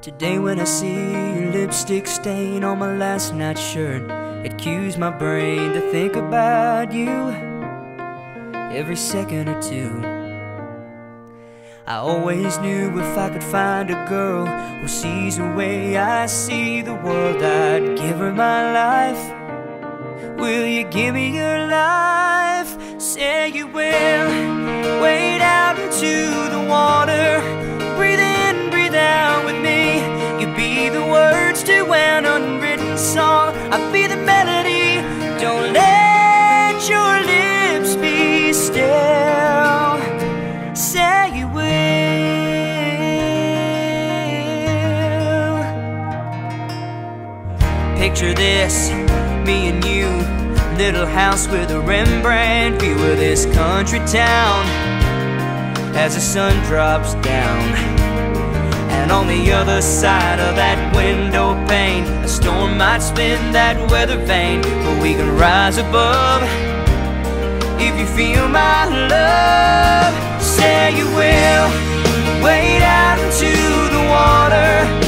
Today when I see your lipstick stain on my last night's shirt, it cues my brain to think about you every second or two. I always knew if I could find a girl who sees the way I see the world, I'd give her my life. Will you give me your life? Say you will. Wade out into the water, breathe in, breathe out with me. You'd be the words to an unwritten song, I'd be the melody. Don't let your lips be still. Say you will. Picture this, me and you, little house with a Rembrandt view of this country town as the sun drops down. And on the other side of that window pane, a storm might spin that weather vane, but we can rise above if you feel my love. Say you will. Wade out into the water,